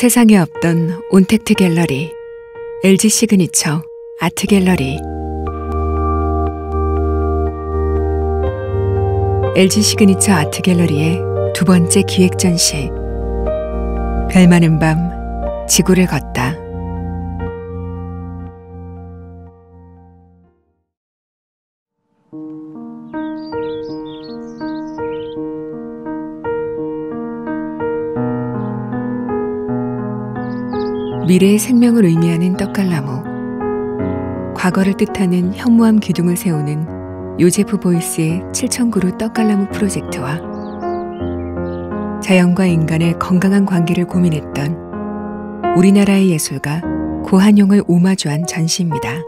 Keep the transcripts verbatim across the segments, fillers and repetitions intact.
세상에 없던 온택트 갤러리, 엘지 시그니처 아트 갤러리. 엘지 시그니처 아트 갤러리의 두 번째 기획 전시. 별 많은 밤 지구를 걷다. 미래의 생명을 의미하는 떡갈나무, 과거를 뜻하는 현무암 기둥을 세우는 요제프 보이스의 칠천 그루 떡갈나무 프로젝트와 자연과 인간의 건강한 관계를 고민했던 우리나라의 예술가 고한용을 오마주한 전시입니다.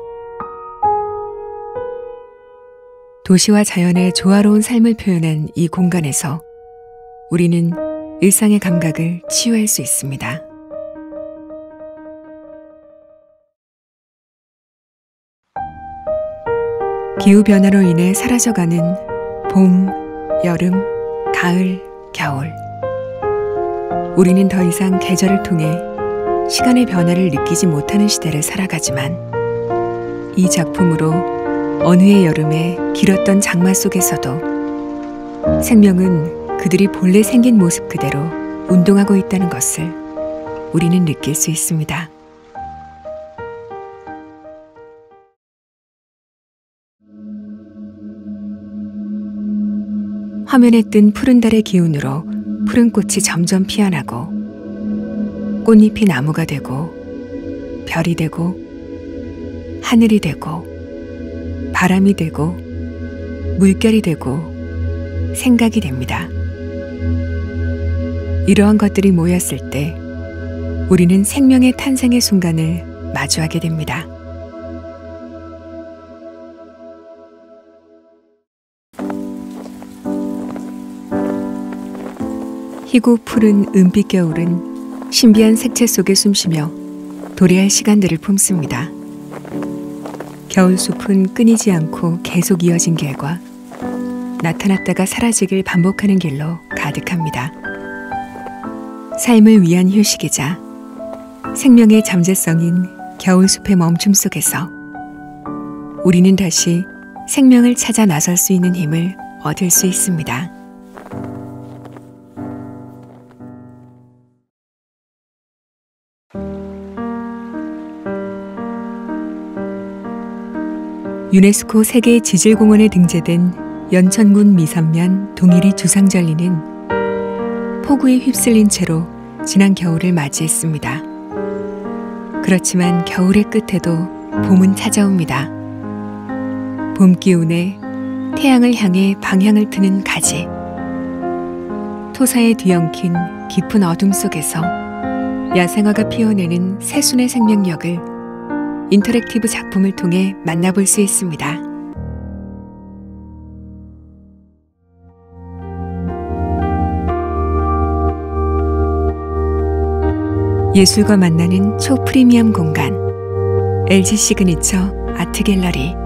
도시와 자연의 조화로운 삶을 표현한 이 공간에서 우리는 일상의 감각을 치유할 수 있습니다. 기후변화로 인해 사라져가는 봄, 여름, 가을, 겨울. 우리는 더 이상 계절을 통해 시간의 변화를 느끼지 못하는 시대를 살아가지만 이 작품으로 어느 해 여름에 길었던 장마 속에서도 생명은 그들이 본래 생긴 모습 그대로 운동하고 있다는 것을 우리는 느낄 수 있습니다. 화면에 뜬 푸른 달의 기운으로 푸른 꽃이 점점 피어나고 꽃잎이 나무가 되고 별이 되고 하늘이 되고 바람이 되고 물결이 되고 생각이 됩니다. 이러한 것들이 모였을 때 우리는 생명의 탄생의 순간을 마주하게 됩니다. 희고 푸른 은빛 겨울은 신비한 색채 속에 숨쉬며 도래할 시간들을 품습니다. 겨울숲은 끊이지 않고 계속 이어진 길과 나타났다가 사라지길 반복하는 길로 가득합니다. 삶을 위한 휴식이자 생명의 잠재성인 겨울숲의 멈춤 속에서 우리는 다시 생명을 찾아 나설 수 있는 힘을 얻을 수 있습니다. 유네스코 세계 지질공원에 등재된 연천군 미산면 동일이 주상절리는 폭우에 휩쓸린 채로 지난 겨울을 맞이했습니다. 그렇지만 겨울의 끝에도 봄은 찾아옵니다. 봄 기운에 태양을 향해 방향을 트는 가지, 토사에 뒤엉킨 깊은 어둠 속에서 야생화가 피어내는 새순의 생명력을 인터랙티브 작품을 통해 만나볼 수 있습니다. 예술과 만나는 초프리미엄 공간, 엘지 시그니처 아트 갤러리.